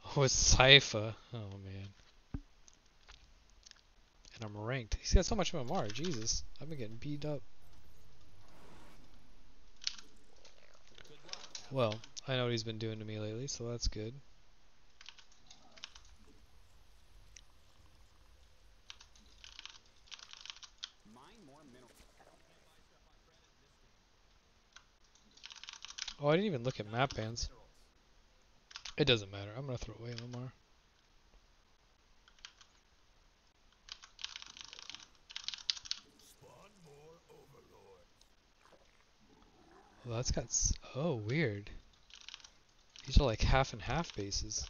Oh, it's Sypha. Oh man. And I'm ranked. He's got so much MMR. Jesus. I've been getting beat up. Well, I know what he's been doing to me lately, so that's good. Oh, I didn't even look at map bans. It doesn't matter. I'm gonna throw away MMR. Well, that's got. Oh, weird. These are like half and half bases.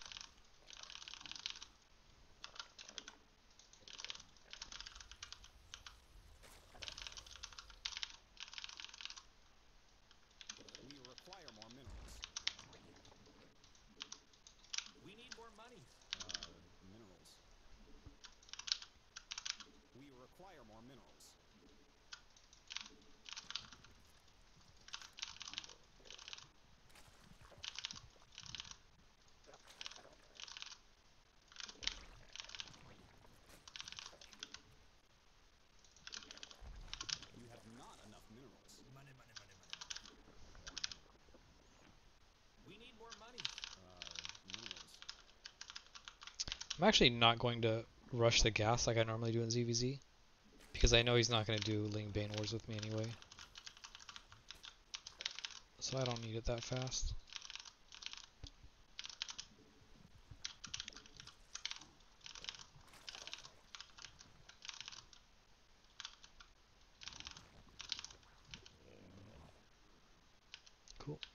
I'm actually not going to rush the gas like I normally do in ZVZ, because I know he's not going to do Ling Bane Wars with me anyway. So I don't need it that fast. Cool.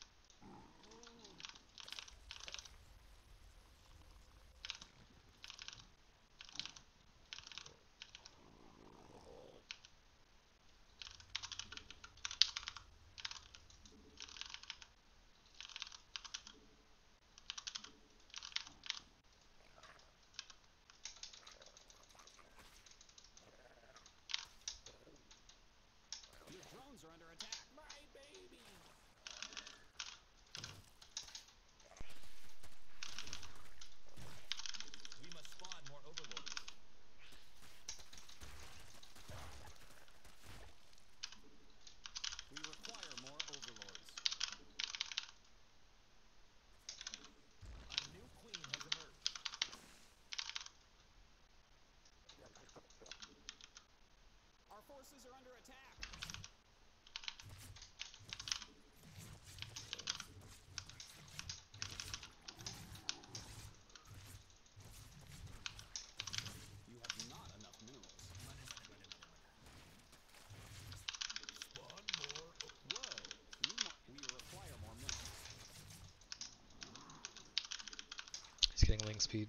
He's getting Ling speed.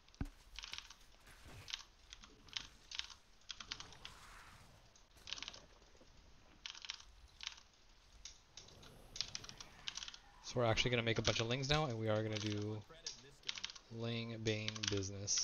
So we're actually going to make a bunch of Lings now, and we are going to do Ling Bane business.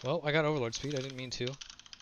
Well, I got overlord speed. I didn't mean to.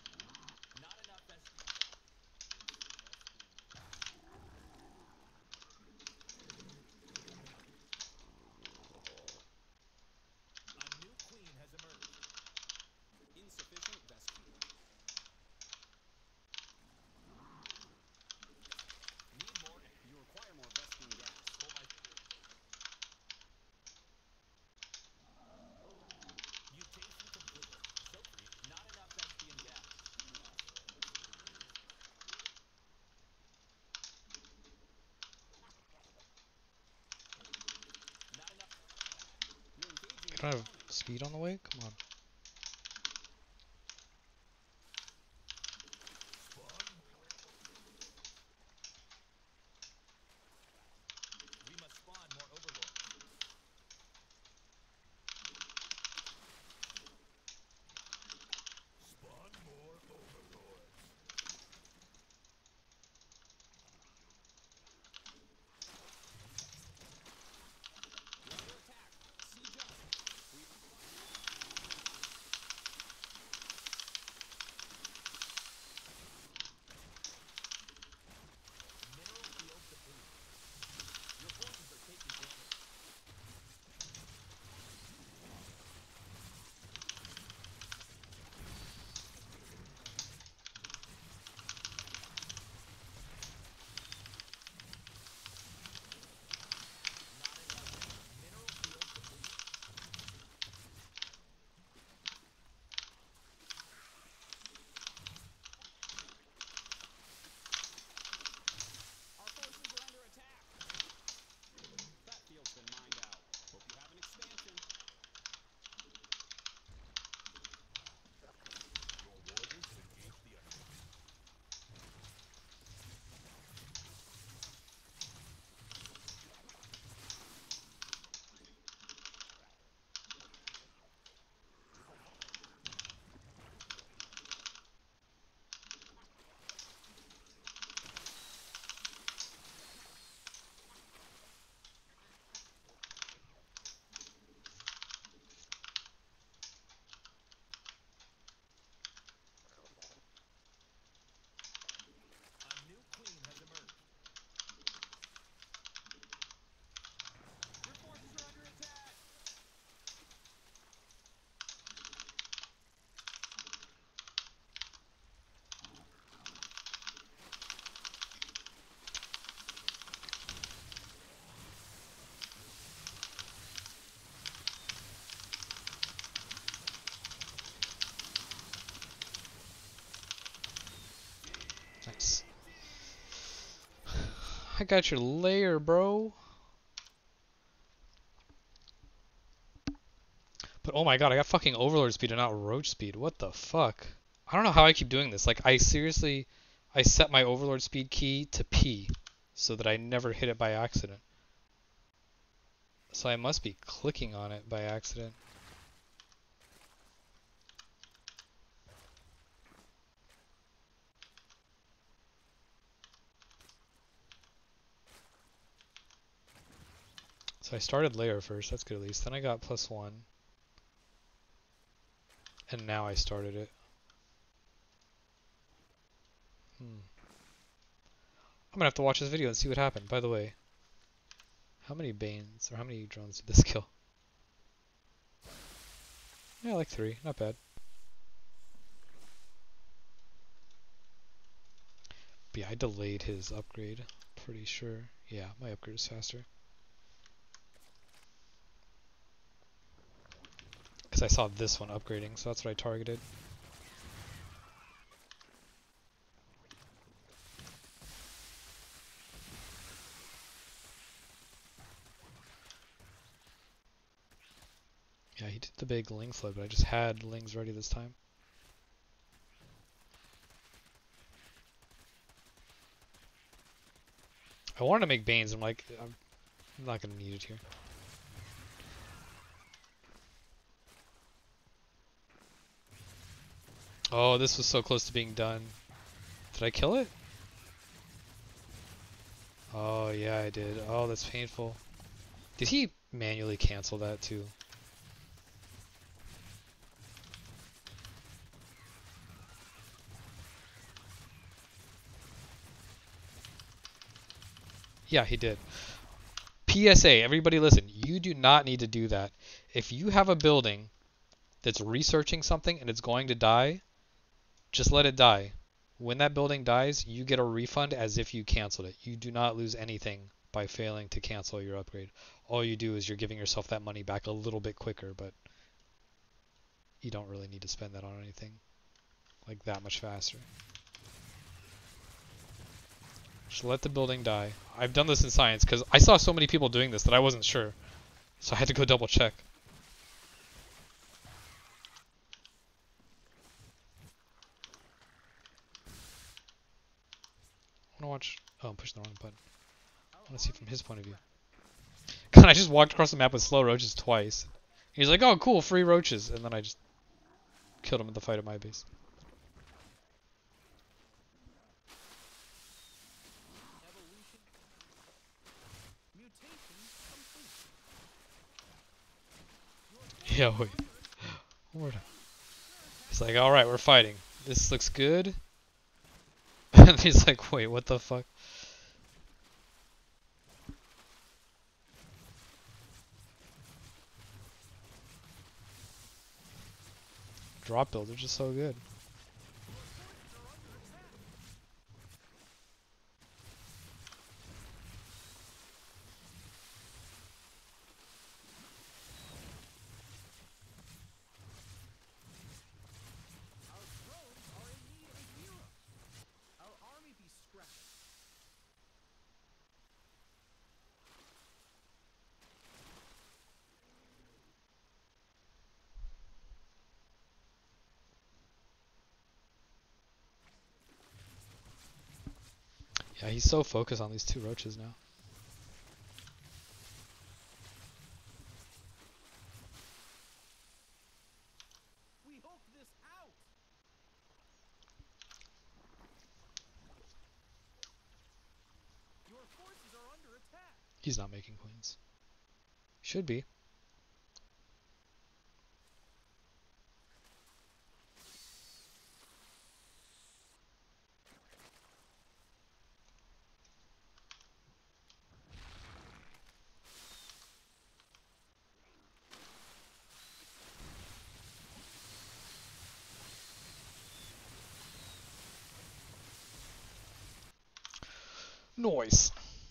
I don't have speed on the way? Come on. Nice. I got your layer, bro. But oh my god, I got fucking overlord speed and not roach speed. What the fuck? I don't know how I keep doing this. Like, I set my overlord speed key to P so that I never hit it by accident. So I must be clicking on it by accident. So I started layer first, that's good at least. Then I got +1. And now I started it. I'm gonna have to watch this video and see what happened. By the way, how many Banes, or how many drones did this kill? Yeah, like 3, not bad. But yeah, I delayed his upgrade, pretty sure. Yeah, my upgrade is faster. Because I saw this one upgrading, so that's what I targeted. Yeah, he did the big Ling flood, but I just had Lings ready this time. I wanted to make Banes, I'm like, I'm not going to need it here. Oh, this was so close to being done. Did I kill it? Oh, yeah, I did. Oh, that's painful. Did he manually cancel that too? Yeah, he did. PSA, everybody listen, you do not need to do that. If you have a building that's researching something and it's going to die, just let it die. When that building dies, you get a refund as if you canceled it. You do not lose anything by failing to cancel your upgrade. All you do is you're giving yourself that money back a little bit quicker, but you don't really need to spend that on anything like that much faster. Just let the building die. I've done this in science because I saw so many people doing this that I wasn't sure. So I had to go double check. I want to watch... Oh, I'm pushing the wrong button. I want to see from his point of view. God, I just walked across the map with slow roaches twice. He's like, oh cool, free roaches. And then I just killed him in the fight at my base. Yeah, wait. He's like, alright, we're fighting. This looks good. And he's like, wait, what the fuck? Drop builds are just so good. Yeah, he's so focused on these two roaches now. He's not making queens. Should be. Noise.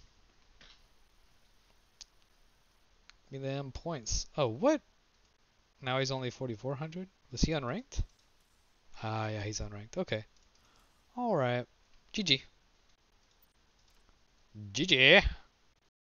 Give me them points. Oh, what? Now he's only 4,400? Was he unranked? Ah, yeah, he's unranked. Okay. Alright. GG. GG.